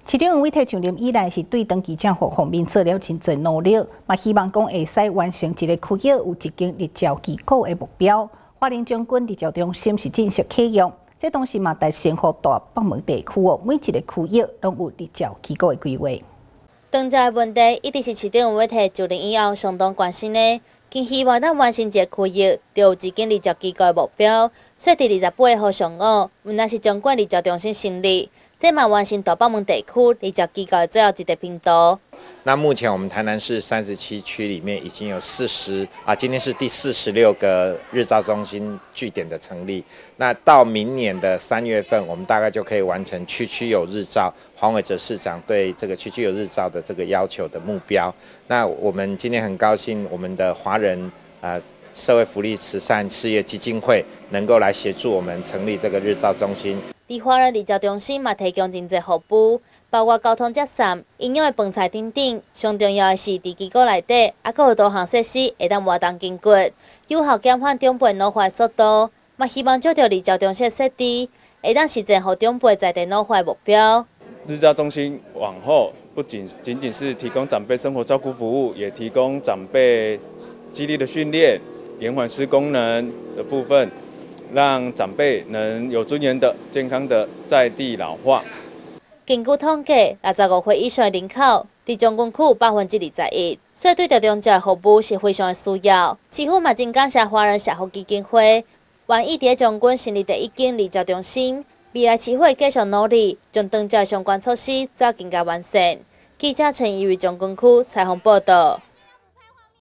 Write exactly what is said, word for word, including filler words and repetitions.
市长杨伟提上任以来，是对登记账户方面做了真侪努力，嘛希望讲会使完成一个区域有一间立教机构的目标。花莲将军立教中心是正式启用，这同时嘛带先河大北门地区哦，每一个区域拢有立教机构的规划。 当家的问题一直是市长杨伟提就任以后相当关心的，更希望咱完成一个区域，就有一间立教机构的目标。所以伫二十八号上午，原来是将军立教中心成立。这嘛完成大北门地区立教机构的最后一个拼图。 那目前我们台南市三十七区里面已经有四十啊，今天是第四十六个日照中心据点的成立。那到明年的三月份，我们大概就可以完成区区有日照。黄伟哲市长对这个区区有日照的这个要求的目标。那我们今天很高兴，我们的华人呃社会福利慈善事业基金会能够来协助我们成立这个日照中心。 伫华人日照中心嘛提供真侪服务，包括交通接送、营养的饭菜等等。上重要的是，伫机构内底还佫有多项设施会当活动筋骨，有效减缓长辈老化的速度。嘛希望借着日照中心的设置，会当实现互长辈在地老化的目标。 日照中心往后不仅仅仅是提供长辈生活照顾服务，也提供长辈肌力的训练、延缓失功能的部分。让长辈能有尊严的、健康的在地老化。 根据统计，六十五岁以上的人口伫将军区百分之二十一，所以对着中这服务是非常的需要。市府嘛真感谢华人社福基金会，愿意伫将军成立第一间日照中心。未来市会继续努力，将当这相关措施做更加完善。记者陈怡为将军区采访报道。